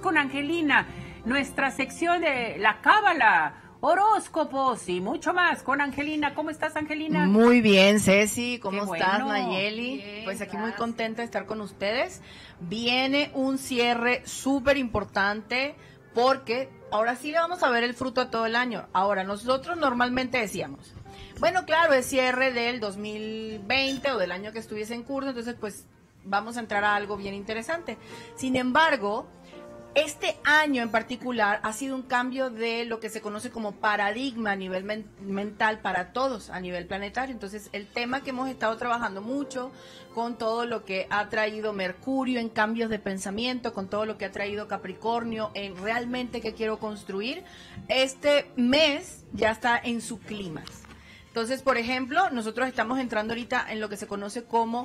con Angelina, nuestra sección de la cábala, horóscopos y mucho más con Angelina. ¿Cómo estás, Angelina? Muy bien, Ceci. ¿Cómo estás, bueno. Nayeli? Bien, pues aquí gracias. muy contenta de estar con ustedes. Viene un cierre súper importante porque ahora sí le vamos a ver el fruto a todo el año. Ahora, nosotros normalmente decíamos, bueno, claro, es cierre del 2020 o del año que estuviese en curso, entonces pues vamos a entrar a algo bien interesante. Sin embargo, este año en particular ha sido un cambio de lo que se conoce como paradigma a nivel mental para todos, a nivel planetario. Entonces, el tema que hemos estado trabajando mucho con todo lo que ha traído Mercurio en cambios de pensamiento, con todo lo que ha traído Capricornio en realmente qué quiero construir, este mes ya está en su clímax. Entonces, por ejemplo, nosotros estamos entrando ahorita en lo que se conoce como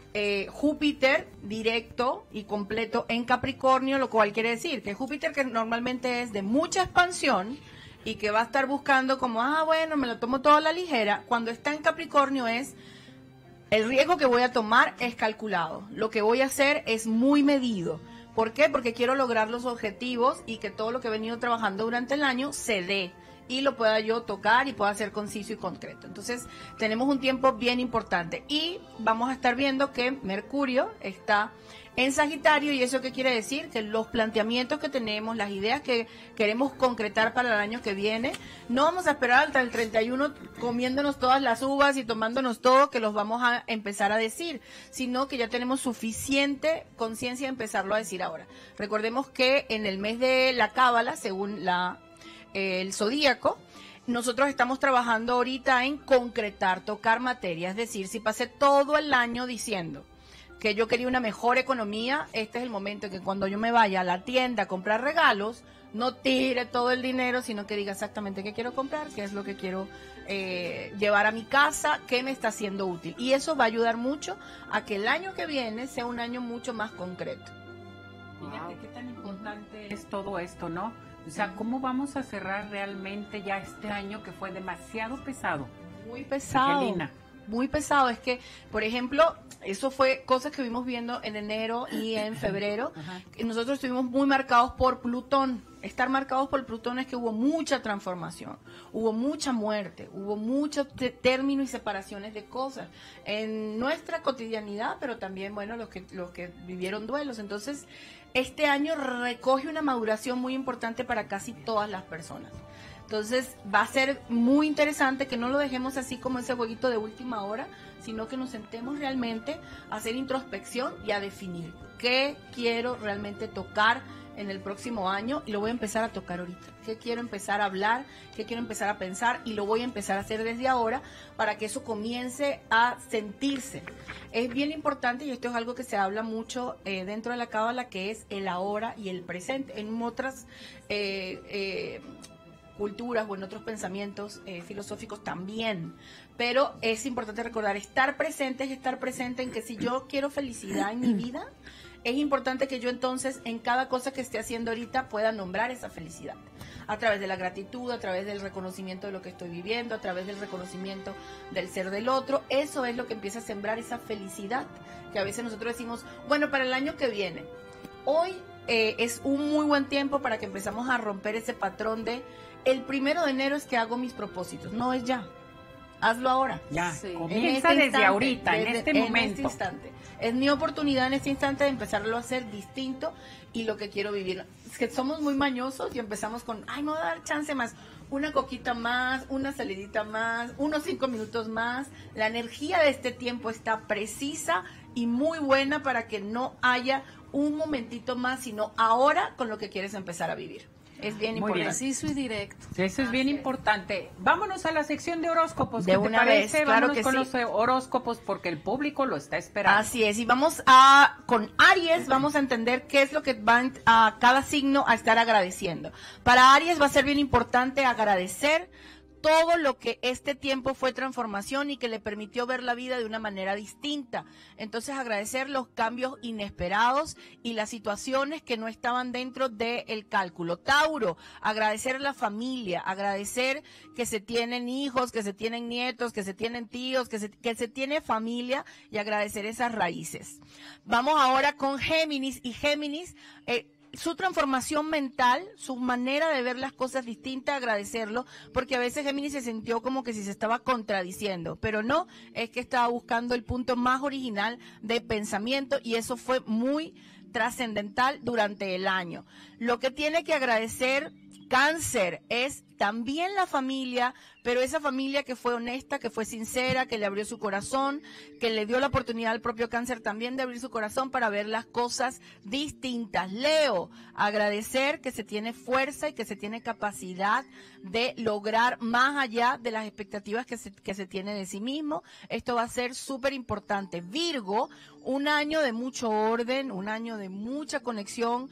Júpiter directo y completo en Capricornio, lo cual quiere decir que Júpiter, que normalmente es de mucha expansión y que va a estar buscando como, bueno, me lo tomo todo a la ligera, cuando está en Capricornio es el riesgo que voy a tomar es calculado, lo que voy a hacer es muy medido. ¿Por qué? Porque quiero lograr los objetivos y que todo lo que he venido trabajando durante el año se dé y lo pueda yo tocar y pueda ser conciso y concreto. Entonces, tenemos un tiempo bien importante y vamos a estar viendo que Mercurio está en Sagitario. ¿Y eso qué quiere decir? Que los planteamientos que tenemos, las ideas que queremos concretar para el año que viene, no vamos a esperar hasta el 31 comiéndonos todas las uvas y tomándonos todo que los vamos a empezar a decir, sino que ya tenemos suficiente conciencia de empezarlo a decir ahora. Recordemos que en el mes de la cábala, según el zodíaco, nosotros estamos trabajando ahorita en concretar, tocar materia. Es decir, si pasé todo el año diciendo que yo quería una mejor economía, este es el momento en que cuando yo me vaya a la tienda a comprar regalos, no tire todo el dinero, sino que diga exactamente qué quiero comprar, qué es lo que quiero llevar a mi casa, qué me está haciendo útil. Y eso va a ayudar mucho a que el año que viene sea un año mucho más concreto. Fíjate qué tan importante es todo esto, ¿no? O sea, ¿cómo vamos a cerrar realmente ya este año que fue demasiado pesado? Muy pesado. Angelina. Muy pesado. Es que, por ejemplo, eso fue cosas que vimos viendo en enero y en febrero. Nosotros estuvimos muy marcados por Plutón. Estar marcados por Plutón es que hubo mucha transformación, hubo mucha muerte, hubo mucho término y separaciones de cosas en nuestra cotidianidad, pero también, bueno, los que vivieron duelos. Entonces, este año recoge una maduración muy importante para casi todas las personas. Entonces va a ser muy interesante que no lo dejemos así como ese jueguito de última hora, sino que nos sentemos realmente a hacer introspección y a definir qué quiero realmente tocar en el próximo año, y lo voy a empezar a tocar ahorita. ¿Qué quiero empezar a hablar? ¿Qué quiero empezar a pensar? Y lo voy a empezar a hacer desde ahora para que eso comience a sentirse. Es bien importante, y esto es algo que se habla mucho dentro de la cábala, que es el ahora y el presente. En otras culturas o en otros pensamientos filosóficos también, pero es importante recordar, estar presente es estar presente en que si yo quiero felicidad en mi vida, es importante que yo entonces en cada cosa que esté haciendo ahorita pueda nombrar esa felicidad, a través de la gratitud, a través del reconocimiento de lo que estoy viviendo, a través del reconocimiento del ser del otro. Eso es lo que empieza a sembrar esa felicidad, que a veces nosotros decimos, bueno, para el año que viene, hoy es un muy buen tiempo para que empezamos a romper ese patrón de el 1 de enero es que hago mis propósitos. No es ya, hazlo ahora. Ya, sí. Comienza desde instante, ahorita, en este momento. En este instante. Es mi oportunidad en este instante de empezarlo a hacer distinto y lo que quiero vivir. Es que somos muy mañosos y empezamos con, me voy a dar chance más, una coquita más, una salidita más, unos 5 minutos más. La energía de este tiempo está precisa y muy buena para que no haya un momentito más, sino ahora con lo que quieres empezar a vivir. Es bien importante. Preciso y directo. Eso es bien importante. Vámonos a la sección de horóscopos. De una vez, claro Vámonos que con sí. Los horóscopos porque el público lo está esperando. Así es, y vamos con Aries, vamos a entender qué es lo que van a cada signo a estar agradeciendo. Para Aries va a ser bien importante agradecer todo lo que este tiempo fue transformación y que le permitió ver la vida de una manera distinta. Entonces, agradecer los cambios inesperados y las situaciones que no estaban dentro del cálculo. Tauro, agradecer a la familia, agradecer que se tienen hijos, que se tienen nietos, que se tienen tíos, que se tiene familia, y agradecer esas raíces. Vamos ahora con Géminis, y Géminis su transformación mental, su manera de ver las cosas distintas, agradecerlo, porque a veces Géminis se sintió como que si se estaba contradiciendo, pero no, es que estaba buscando el punto más original de pensamiento y eso fue muy trascendental durante el año. Lo que tiene que agradecer Cáncer es también la familia, pero esa familia que fue honesta, que fue sincera, que le abrió su corazón, que le dio la oportunidad al propio Cáncer también de abrir su corazón para ver las cosas distintas. Leo, agradecer que se tiene fuerza y que se tiene capacidad de lograr más allá de las expectativas que se tiene de sí mismo. Esto va a ser súper importante. Virgo, un año de mucho orden, un año de mucha conexión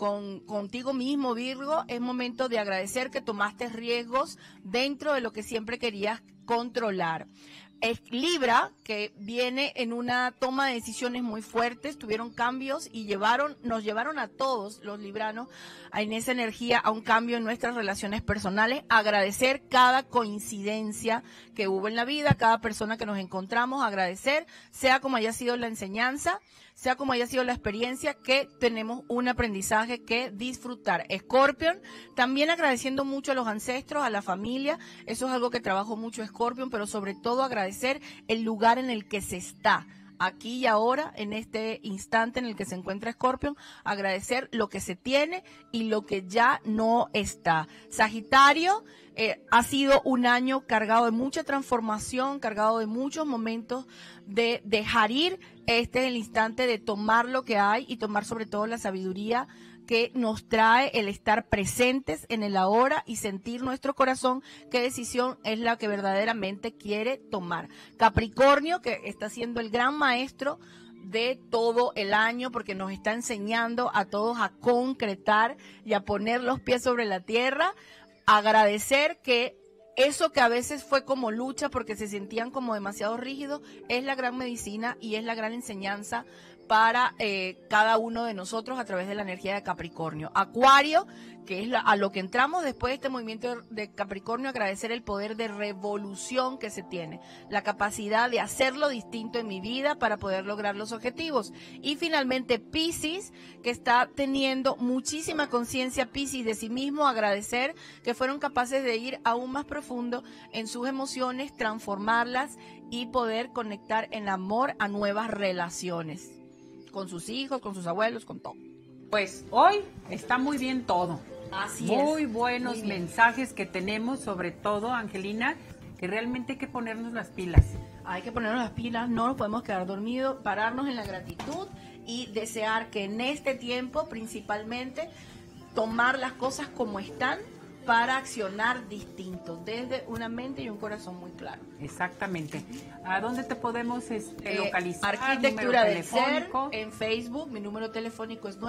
contigo mismo, Virgo. Es momento de agradecer que tomaste riesgos dentro de lo que siempre querías controlar. Es Libra, que viene en una toma de decisiones muy fuertes, tuvieron cambios y nos llevaron a todos los libranos en esa energía a un cambio en nuestras relaciones personales. Agradecer cada coincidencia que hubo en la vida, cada persona que nos encontramos, agradecer, sea como haya sido la enseñanza, sea como haya sido la experiencia, que tenemos un aprendizaje que disfrutar. Escorpión, también agradeciendo mucho a los ancestros, a la familia, eso es algo que trabajo mucho Escorpión, pero sobre todo agradecer el lugar en el que se está, aquí y ahora, en este instante en el que se encuentra Escorpión, agradecer lo que se tiene y lo que ya no está. Sagitario, ha sido un año cargado de mucha transformación, cargado de muchos momentos de dejar ir. Este es el instante de tomar lo que hay y tomar sobre todo la sabiduría que nos trae el estar presentes en el ahora y sentir nuestro corazón qué decisión es la que verdaderamente quiere tomar. Capricornio, que está siendo el gran maestro de todo el año porque nos está enseñando a todos a concretar y a poner los pies sobre la tierra, agradecer que eso que a veces fue como lucha porque se sentían como demasiado rígidos, es la gran medicina y es la gran enseñanza para cada uno de nosotros a través de la energía de Capricornio. Acuario, que es a lo que entramos después de este movimiento de Capricornio, agradecer el poder de revolución que se tiene, la capacidad de hacerlo distinto en mi vida para poder lograr los objetivos. Y finalmente Piscis, que está teniendo muchísima conciencia Piscis de sí mismo, agradecer que fueron capaces de ir aún más profundo en sus emociones, transformarlas y poder conectar en amor a nuevas relaciones con sus hijos, con sus abuelos, con todo. Pues hoy está muy bien todo. Así muy es. Buenos Muy bien. mensajes que tenemos, sobre todo, Angelina, que realmente hay que ponernos las pilas. Hay que ponernos las pilas, no nos podemos quedar dormidos, pararnos en la gratitud y desear que en este tiempo, principalmente, tomar las cosas como están para accionar distinto, desde una mente y un corazón muy claro. Exactamente. ¿A dónde te podemos localizar? Arquitectura del Ser telefónico. en Facebook. Mi número telefónico es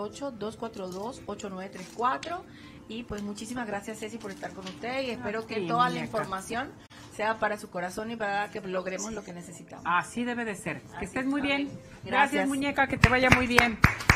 998-242-8934. Y pues muchísimas gracias, Ceci, por estar con usted y espero que toda la información sea para su corazón y para que logremos lo que necesitamos. Así debe de ser. Que estés muy bien. Gracias, Gracias, muñeca, que te vaya muy bien.